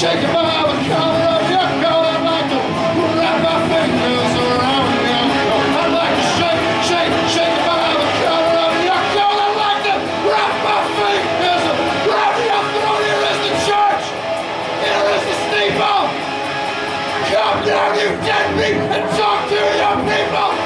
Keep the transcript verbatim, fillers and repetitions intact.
shake it by the color of your coat. I'd like to wrap my fingers around your coat. I'd like to shake, shake, shake it by the color of your coat. I'd like to wrap my fingers around your throat. Here is the church. Here is the steeple. Come down, you dead meat, and talk to your people.